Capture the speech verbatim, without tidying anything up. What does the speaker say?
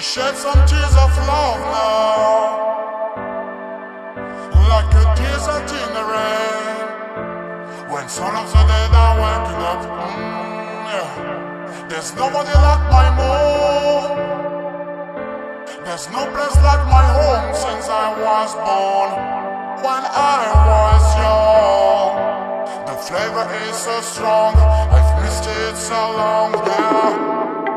Shed some tears of love now, like a desert in the rain. When some of the dead are waking up, mm, yeah. There's nobody like my moon. There's no place like my home since I was born. When I was young, the flavor is so strong. I've missed it so long now.